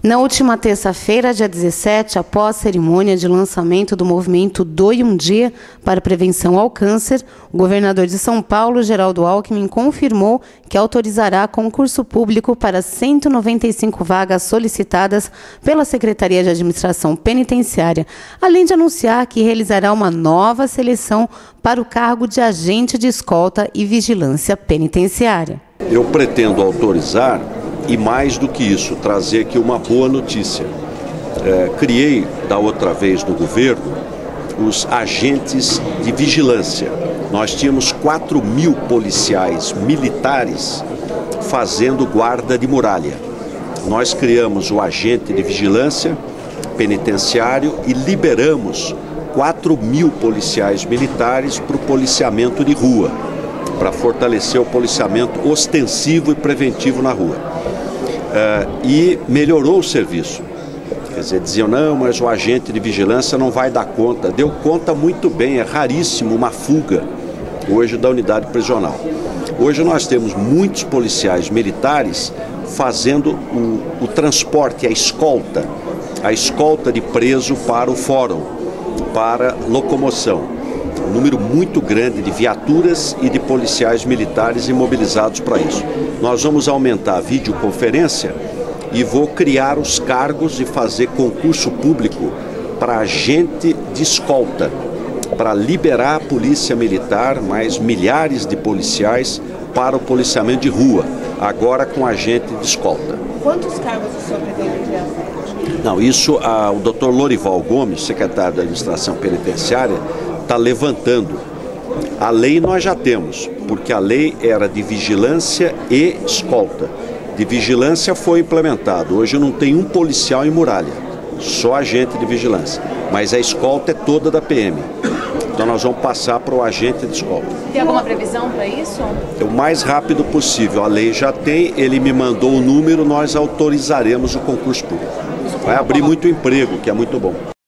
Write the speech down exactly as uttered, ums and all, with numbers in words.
Na última terça-feira, dia dezessete, após a cerimônia de lançamento do movimento Doe um Dia para a Prevenção ao Câncer, o governador de São Paulo, Geraldo Alckmin, confirmou que autorizará concurso público para cento e noventa e cinco vagas solicitadas pela Secretaria de Administração Penitenciária, além de anunciar que realizará uma nova seleção para o cargo de agente de escolta e vigilância penitenciária. Eu pretendo autorizar e, mais do que isso, trazer aqui uma boa notícia. É, criei, da outra vez no governo, os agentes de vigilância. Nós tínhamos quatro mil policiais militares fazendo guarda de muralha. Nós criamos o agente de vigilância penitenciário e liberamos quatro mil policiais militares para o policiamento de rua, para fortalecer o policiamento ostensivo e preventivo na rua. Uh, e melhorou o serviço. Quer dizer, diziam, não, mas o agente de vigilância não vai dar conta. Deu conta muito bem, é raríssimo uma fuga hoje da unidade prisional. Hoje nós temos muitos policiais militares fazendo o, o transporte, a escolta, a escolta de preso para o fórum, para locomoção. Um número muito grande de viaturas e de policiais militares imobilizados para isso. Nós vamos aumentar a videoconferência e vou criar os cargos e fazer concurso público para agente de escolta, para liberar a polícia militar, mais milhares de policiais para o policiamento de rua, agora com agente de escolta. Quantos cargos o senhor pretende criar? Não, isso ah, o doutor Lorival Gomes, secretário da Administração Penitenciária, está levantando. A lei nós já temos, porque a lei era de vigilância e escolta. De vigilância foi implementado. Hoje não tem um policial em muralha, só agente de vigilância. Mas a escolta é toda da P M. Então nós vamos passar para o agente de escolta. Tem alguma previsão para isso? O mais rápido possível. A lei já tem, ele me mandou o número, nós autorizaremos o concurso público. Vai abrir muito emprego, que é muito bom.